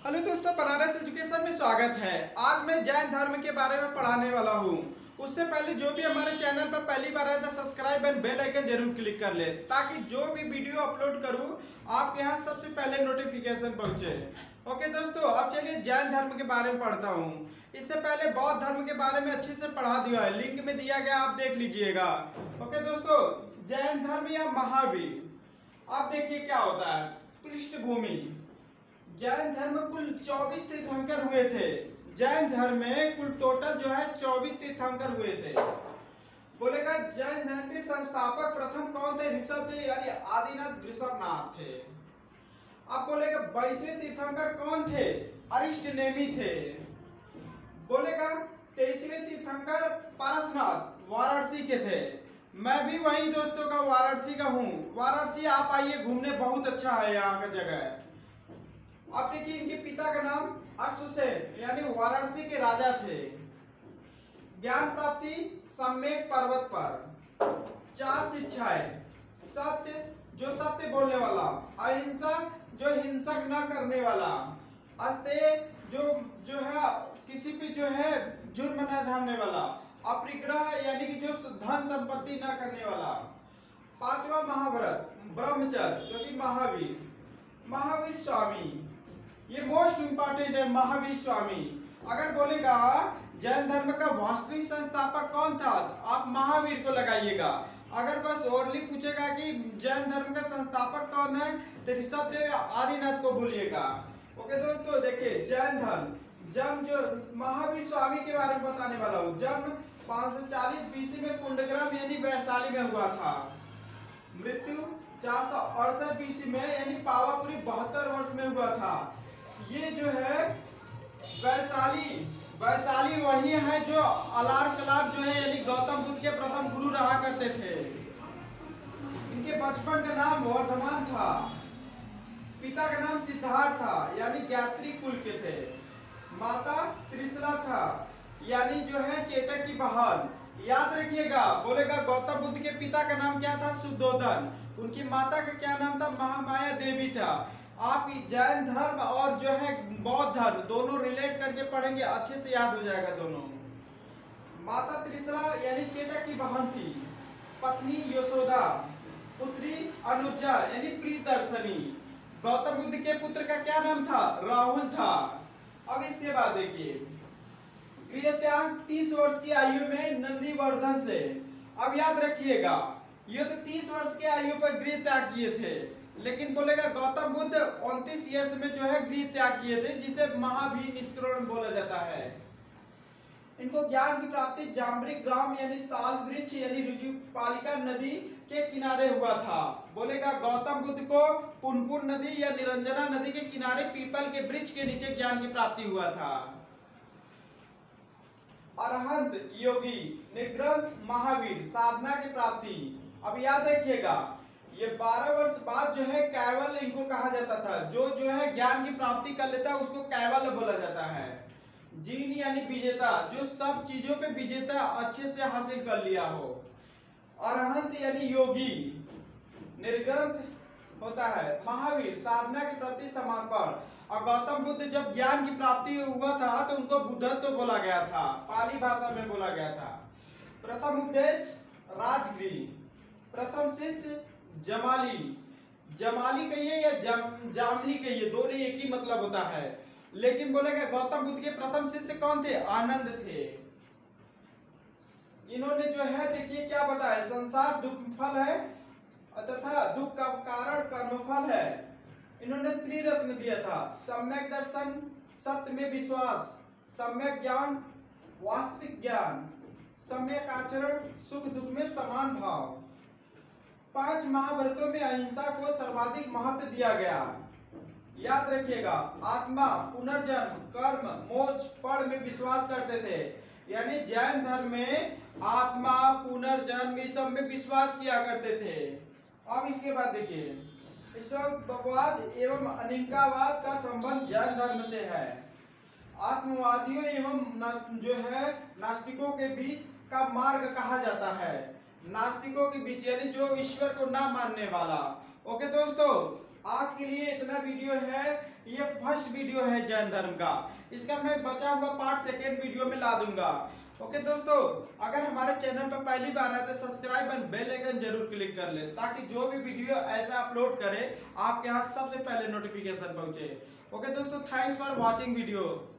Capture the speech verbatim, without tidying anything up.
Hello दोस्तों, Banaras education में स्वागत है। आज मैं जैन धर्म के बारे में पढ़ाने वाला हूँ। उससे पहले जो भी हमारे चैनल पर पहली बार आए तो सब्सक्राइब एंड बेल आइकन जरूर क्लिक कर ले, ताकि जो भी वीडियो अपलोड करूँ आपके यहाँ सबसे पहले नोटिफिकेशन पहुँचे। ओके दोस्तों, अब चलिए जैन धर्म के बारे में पढ़ता हूँ। इससे पहले बौद्ध धर्म के बारे में अच्छे से पढ़ा दिया है, लिंक में दिया गया, आप देख लीजिएगा। ओके दोस्तों, जैन धर्म या महावीर, आप देखिए क्या होता है। पृष्ठभूमि, जैन धर्म कुल चौबीस तीर्थंकर हुए थे। जैन धर्म में कुल टोटल जो है चौबीस तीर्थंकर हुए थे। बोलेगा जैन धर्म के संस्थापक प्रथम कौन थे? ऋषभदेव यानी आदिनाथ ऋषभनाथ थे। अब बोलेगा बाईसवें तीर्थंकर कौन थे? अरिष्टनेमी थे। बोलेगा तेईसवें तीर्थंकर पारसनाथ वाराणसी के थे। मैं भी वही दोस्तों का वाराणसी का हूँ। वाराणसी आप आइए घूमने, बहुत अच्छा है यहाँ का जगह। अब देखिए इनके पिता का नाम अश्वसेन यानी वाराणसी के राजा थे। ज्ञान प्राप्ति सम्यक पर्वत पर। चार शिक्षाएं: सत्य, जो सत्य बोलने वाला; अहिंसा, जो हिंसक न करने वाला; अस्तेय, जो जो है किसी भी जो है जुर्म न जानने वाला; अपरिग्रह यानी कि जो धन संपत्ति न करने वाला; पांचवा महाव्रत, ब्रह्मचर्य जो कि महावीर; महावीर स्वामी, ये मोस्ट इंपॉर्टेंट है। महावीर स्वामी, अगर बोलेगा जैन धर्म का वास्तविक संस्थापक कौन था, तो आप महावीर को लगाइएगा। अगर बस ओरली पूछेगा कि जैन धर्म का संस्थापक कौन है, तो ऋषभदेव या आदिनाथ को बोलिएगा। ओके दोस्तों, देखिए जैन धर्म जन्म, जो महावीर स्वामी के बारे में बताने वाला हूँ। जन्म पाँच सौ चालीस बीसी में कुंडग्राम यानी वैशाली में हुआ था। मृत्यु चार सौ अड़सठ बीसी में यानी पावापुरी बहत्तर वर्ष में हुआ था। ये जो है वैशाली वैशाली वही है जो अलार कलार जो है यानी गौतम बुद्ध के प्रथम गुरु रहा करते थे। इनके बचपन का नाम वर्धमान था। पिता का नाम सिद्धार्थ था यानी गायत्री कुल के थे। माता त्रिशला था यानी जो है चेटक की बहन। याद रखिएगा, बोलेगा गौतम बुद्ध के पिता का नाम क्या था? सुद्धोधन। उनकी माता का क्या नाम था? महामाया देवी था। आप जैन धर्म और जो है बौद्ध धर्म दोनों रिलेट करके पढ़ेंगे, अच्छे से याद हो जाएगा दोनों। माता त्रिशला यानी चेटक की बहन थी। पत्नी यशोदा, पुत्री अनुजा यानी प्रियदर्शनी। गौतम बुद्ध के पुत्र का क्या नाम था? राहुल था। अब इसके बाद देखिए गृह त्याग तीस वर्ष की आयु में नंदीवर्धन से। अब याद रखिएगा, ये तो तीस वर्ष की आयु पर गृह त्याग किए थे, लेकिन बोलेगा गौतम बुद्ध उनतीस ईयर्स में जो है गृह त्याग किए थे, जिसे महावीर निष्करण बोला जाता है। इनको ज्ञान की प्राप्ति जाम्बरिक ग्राम यानी साल वृक्ष यानी ऋजुपालिका नदी के किनारे हुआ था। बोलेगा गौतम बुद्ध को पुनपुन नदी या निरंजना नदी के किनारे पीपल के वृक्ष के नीचे ज्ञान की प्राप्ति हुआ था। अरहंत योगी निग्रह महावीर साधना की प्राप्ति। अब याद रखिएगा, ये बारह वर्ष बाद जो है कैवल इनको कहा जाता था। जो जो है ज्ञान की प्राप्ति कर लेता है उसको कैवल बोला जाता है। जीन यानी विजेता, जो सब चीजों पे विजेता अच्छे से हासिल कर लिया हो। अरहंत यानी योगी। निर्ग्रंथ होता है महावीर, साधना के प्रति समर्पण। और गौतम बुद्ध जब ज्ञान की प्राप्ति हुआ था तो उनको बुद्धत्व तो बोला गया था, पाली भाषा में बोला गया था। प्रथम उपदेश राजगृह। प्रथम शिष्य जमाली। जमाली कहिए या जम, जामली कहिए, दोनों एक ही मतलब होता है। लेकिन बोलेगा गौतम बुद्ध के प्रथम शिष्य कौन थे? आनंद थे। इन्होंने जो है देखिए क्या बताया, संसार दुख फल है तथा दुख का कारण कर्मफल है। इन्होंने त्रिरत्न दिया था: सम्यक दर्शन, सत्य में विश्वास, सम्यक ज्ञान, वास्तविक ज्ञान, सम्यक आचरण, सुख दुख में समान भाव। पांच महाव्रतों में अहिंसा को सर्वाधिक महत्व दिया गया। याद रखिएगा, आत्मा, पुनर्जन्म, कर्म, मोक्ष, फल में विश्वास करते थे। यानी जैन धर्म में आत्मा, पुनर्जन्म इस सब में विश्वास किया करते थे। अब इसके बाद देखिए, ईश्वरवाद एवं अनिकावाद का संबंध जैन धर्म से है। आत्मवादियों एवं जो है नास्तिकों के बीच का मार्ग कहा जाता है। नास्तिकों के बीच यानी जो ईश्वर को ना मानने वाला। ओके दोस्तों, आज के लिए इतना वीडियो है, ये फर्स्ट वीडियो वीडियो है जैन धर्म का, इसका मैं बचा हुआ पार्ट सेकेंड वीडियो में ला दूंगा। ओके दोस्तों, अगर हमारे चैनल पर पहली बार आए तो सब्सक्राइब एंड बेल आइकन जरूर क्लिक कर ले, ताकि जो भी वीडियो ऐसा अपलोड करे आपके यहाँ सबसे पहले नोटिफिकेशन पहुंचे। ओके दोस्तों, थैंक्स फॉर वॉचिंग वीडियो।